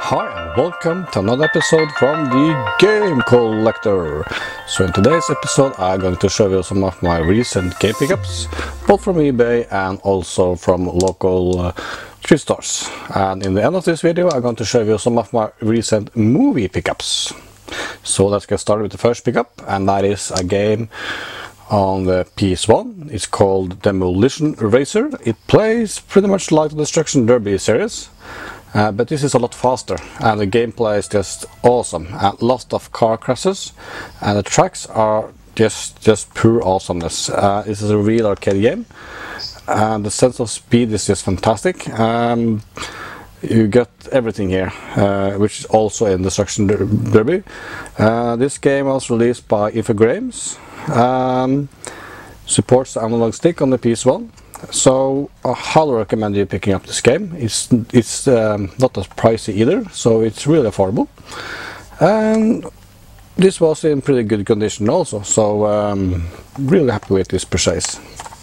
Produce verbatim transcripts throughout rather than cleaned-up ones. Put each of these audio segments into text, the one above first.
Hi and welcome to another episode from the Game Collector. So in today's episode I'm going to show you some of my recent game pickups, both from eBay and also from local uh, thrift stores. And in the end of this video I'm going to show you some of my recent movie pickups. So let's get started with the first pickup, and that is a game on the P S one. It's called Demolition Racer. It plays pretty much like the Destruction Derby series. Uh, but this is a lot faster, and the gameplay is just awesome, and lots of car crashes, and the tracks are just just pure awesomeness. Uh, this is a real arcade game, and the sense of speed is just fantastic. Um, you get everything here, uh, which is also in Destruction Derby. Uh, this game was released by Infogrames, um, supports the analog stick on the P S one. So I highly recommend you picking up this game. It's it's um, not as pricey either, so it's really affordable. And this was in pretty good condition also, so um, really happy with this purchase.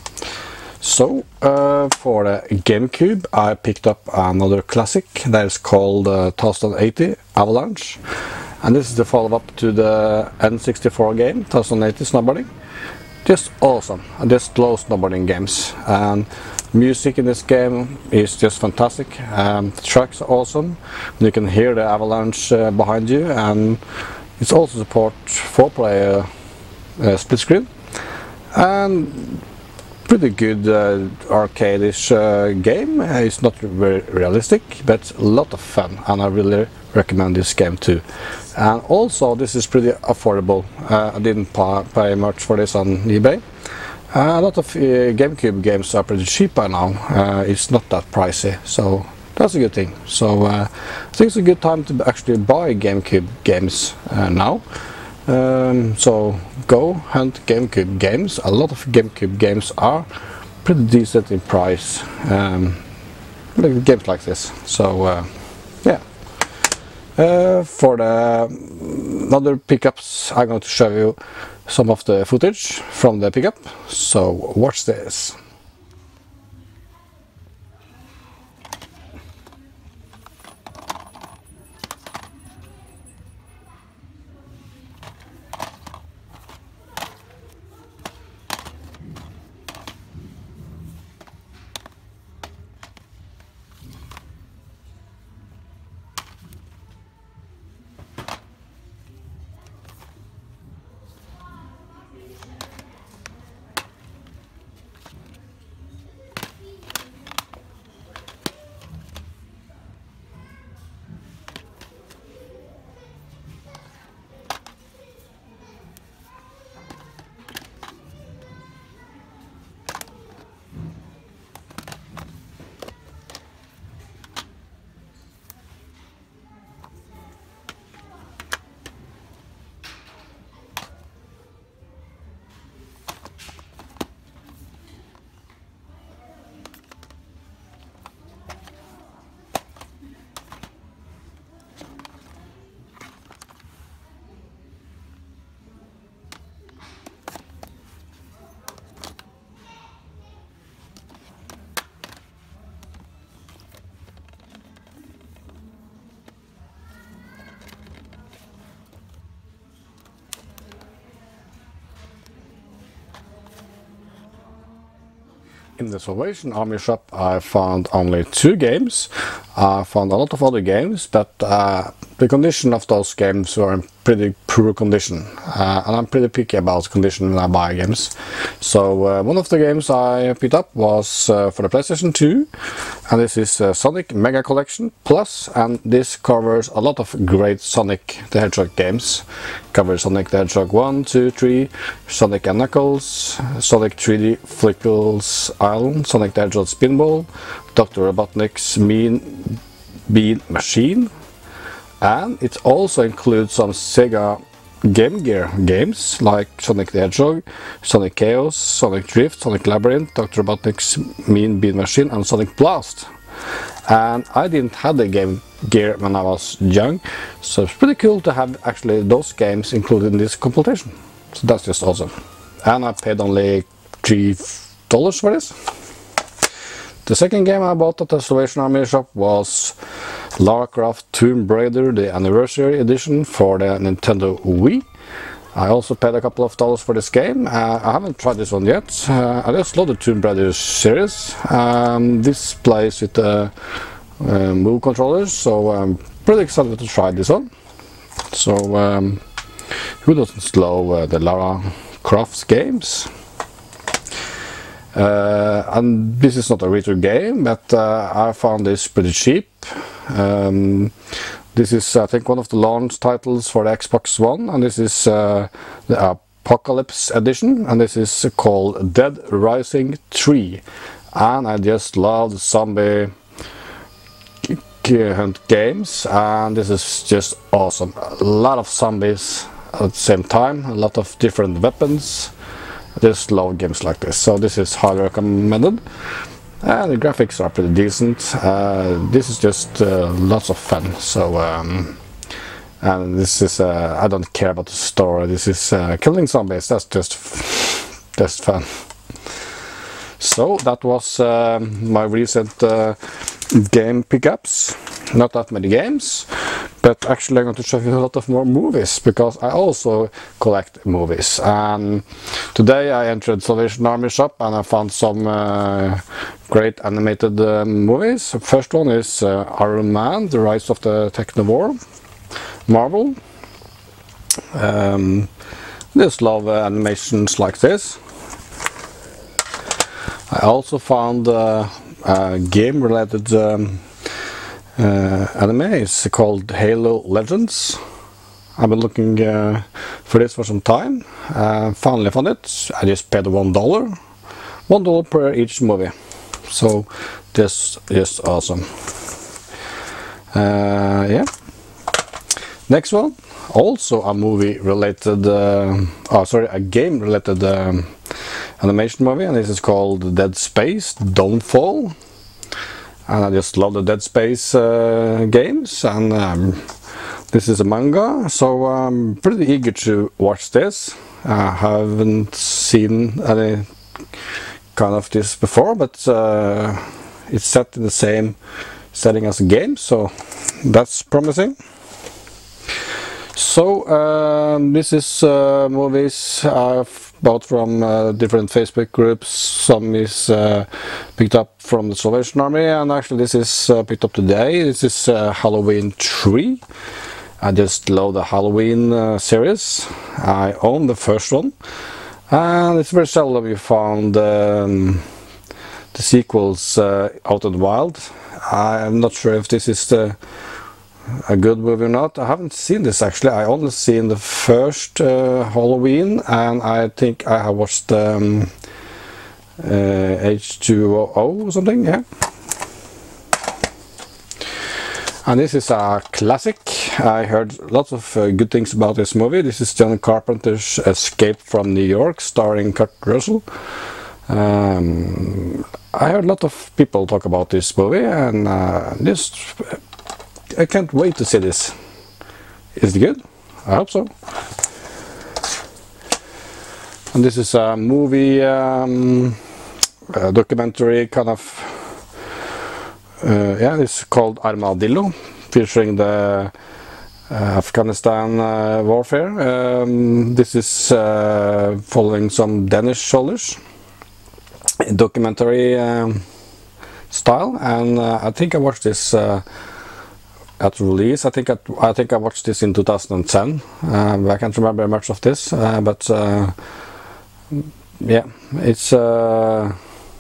So uh, for the GameCube I picked up another classic that is called uh, ten eighty Avalanche, and this is the follow-up to the N sixty-four game ten eighty Snowboarding. Just awesome, and just slow snowboarding games, and music in this game is just fantastic. Um, the tracks are awesome, you can hear the avalanche uh, behind you, and it's also support four player uh, split screen, and pretty good uh, arcade-ish uh, game. Uh, it's not very realistic, but a lot of fun, and I really recommend this game too. And also this is pretty affordable. uh, I didn't pay, pay much for this on eBay. Uh, a lot of uh, GameCube games are pretty cheap by now. Uh, it's not that pricey, so that's a good thing. So uh, I think it's a good time to actually buy GameCube games uh, now. Um, so go hunt GameCube games. A lot of GameCube games are pretty decent in price, um, like games like this. So uh, yeah. Uh, for the other pickups I'm going to show you some of the footage from the pickup, so watch this. In the Salvation Army shop I found only two games. I found a lot of other games, but uh, the condition of those games were in pretty poor condition, uh, and I'm pretty picky about condition when I buy games. So uh, one of the games I picked up was uh, for the PlayStation two, and this is uh, Sonic Mega Collection Plus, and this covers a lot of great Sonic the Hedgehog games. It covers Sonic the Hedgehog one, two, three, Sonic and Knuckles, Sonic three D Flickles Island, Sonic the Hedgehog Spinball, Doctor Robotnik's Mean Bean Machine, and it also includes some Sega Game Gear games like Sonic the Hedgehog, Sonic Chaos, Sonic Drift, Sonic Labyrinth, Doctor Robotnik's Mean Bean Machine, and Sonic Blast. And I didn't have the Game Gear when I was young, so it's pretty cool to have actually those games included in this compilation. So that's just awesome. And I paid only three dollars for this. The second game I bought at the Salvation Army shop was Lara Croft Tomb Raider, the anniversary edition for the Nintendo Wii. I also paid a couple of dollars for this game. Uh, I haven't tried this one yet. Uh, I just love the Tomb Raider series. Um, this plays with the uh, Move controllers, so I'm pretty excited to try this one. So, um, who doesn't love uh, the Lara Croft games? Uh, and this is not a retro game, but uh, I found this pretty cheap. Um, this is, I think, one of the launch titles for the Xbox One, and this is uh, the Apocalypse edition, and this is called Dead Rising three. And I just love the zombie hunt games, and this is just awesome. A lot of zombies at the same time, a lot of different weapons. I just love games like this, so this is highly recommended. And the graphics are pretty decent. Uh, this is just uh, lots of fun. So, um, and this is uh, I don't care about the story. This is uh, killing zombies. That's just just fun. So that was uh, my recent uh, game pickups. Not that many games, but actually I'm going to show you a lot of more movies, because I also collect movies. And today I entered Salvation Army shop and I found some uh, great animated uh, movies. The first one is uh, Iron Man, The Rise of the Technovore, Marvel. Um, just love uh, animations like this. I also found uh, a game related um, Uh, anime. It's called Halo Legends. I've been looking uh, for this for some time. Uh, finally found it. I just paid one dollar, one dollar per each movie. So this is awesome. Uh, yeah. Next one, also a movie related. Uh, oh, sorry, a game related um, animation movie, and this is called Dead Space Downfall. And I just love the Dead Space uh, games, and um, this is a manga, so I'm pretty eager to watch this. I haven't seen any kind of this before, but uh, it's set in the same setting as a game, so that's promising. So um, this is uh, movies I've bought from uh, different Facebook groups. Some is uh, picked up from the Salvation Army, and actually this is uh, picked up today. This is uh, Halloween three. I just love the Halloween uh, series. I own the first one, and it's very seldom you found um, the sequels uh, out in the wild. I'm not sure if this is the a good movie or not. I haven't seen this actually. I only seen the first uh, Halloween, and I think I have watched um, uh, H two O or something, yeah. And this is a classic. I heard lots of uh, good things about this movie. This is John Carpenter's Escape from New York, starring Kurt Russell. Um, I heard a lot of people talk about this movie, and uh, this I can't wait to see this. Is it good? I hope so. And this is a movie, um, a documentary kind of, uh, yeah, it's called Armadillo, featuring the uh, Afghanistan uh, warfare. Um, this is uh, following some Danish soldiers, documentary um, style, and uh, I think I watched this uh, at release. I think I, I think I watched this in two thousand ten. Um, I can't remember much of this, uh, but uh, yeah, it's uh,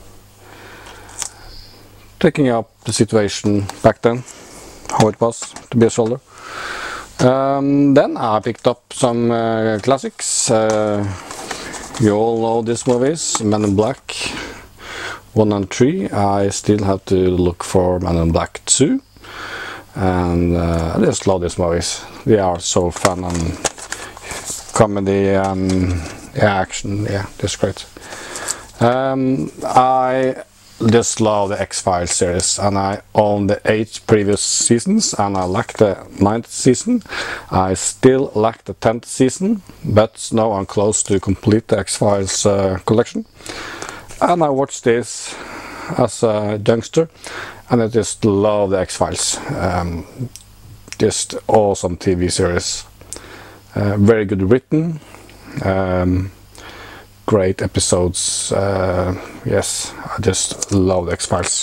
taking up the situation back then, how it was to be a soldier. Um, then I picked up some uh, classics. Uh, you all know these movies, Men in Black one and three. I still have to look for Men in Black two. And uh, I just love these movies. They are so fun and comedy and yeah, action. Yeah, just great. Um, I just love the X-Files series, and I own the eight previous seasons, and I like the ninth season. I still like the tenth season, but now I'm close to complete the X-Files uh, collection. And I watched this as a youngster, and I just love the X-Files. Um, just awesome T V series. Uh, very good written. Um, great episodes. Uh, yes, I just love the X-Files.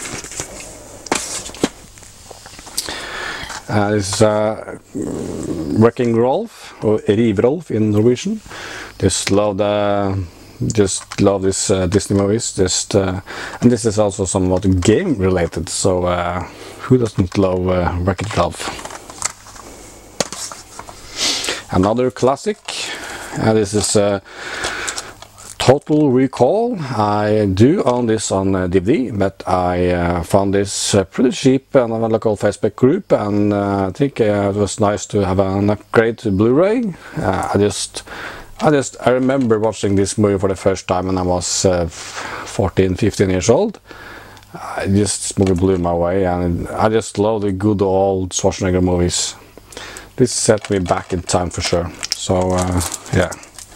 Uh, this is uh, Wrecking Rolf, or Riv-Rolf in Norwegian. Just love the, just love this uh, Disney movies. Just uh, and this is also somewhat game related. So uh, who doesn't love uh, Wreck-It Ralph? Another classic. Uh, this is uh, Total Recall. I do own this on uh, D V D, but I uh, found this uh, pretty cheap on a local Facebook group, and uh, I think uh, it was nice to have an upgrade to Blu-ray. Uh, I just, I just, I remember watching this movie for the first time when I was uh, fourteen, fifteen years old. I just, this movie blew my way, and I just love the good old Schwarzenegger movies. This set me back in time for sure. So uh, yeah.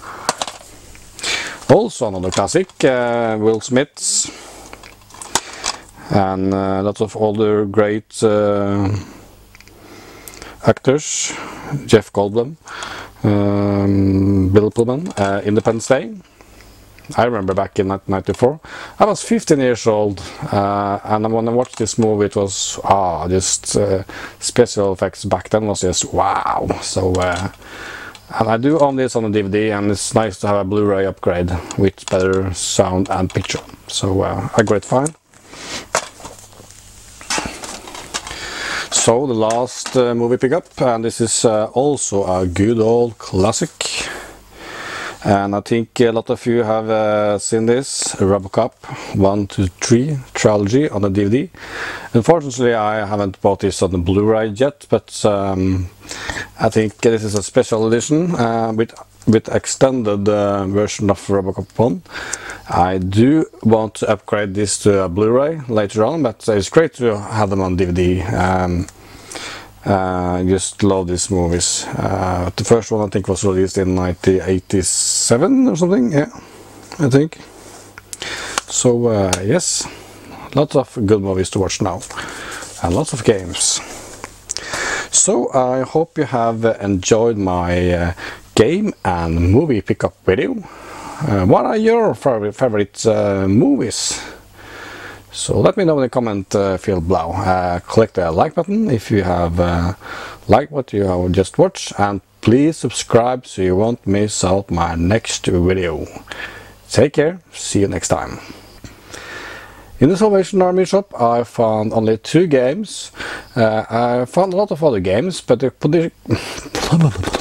Also another classic, uh, Will Smith's, and uh, lots of older great uh, actors, Jeff Goldblum, um, Bill Pullman, uh, Independence Day. I remember back in nineteen ninety-four, I was fifteen years old, uh, and when I watched this movie, it was ah, just uh, special effects back then was just wow. So. Uh, And I do own this on a D V D, and it's nice to have a Blu-ray upgrade with better sound and picture. So uh, a great find. So the last uh, movie pickup, and this is uh, also a good old classic. And I think a lot of you have uh, seen this, RoboCop one, two, three trilogy on the D V D. Unfortunately, I haven't bought this on the Blu-ray yet, but um, I think this is a special edition uh, with with extended uh, version of RoboCop one. I do want to upgrade this to a Blu-ray later on, but it's great to have them on D V D. Um, I uh, just love these movies. Uh, the first one I think was released in nineteen eighty-seven or something, yeah, I think. So uh, yes, lots of good movies to watch now, and lots of games. So I hope you have enjoyed my uh, game and movie pickup video. Uh, what are your favorite, favorite uh, movies? So let me know in the comment uh, field below. Uh, click the like button if you have uh, liked what you have just watched, and please subscribe so you won't miss out my next video. Take care, see you next time. In the Salvation Army shop I found only two games. Uh, I found a lot of other games, but the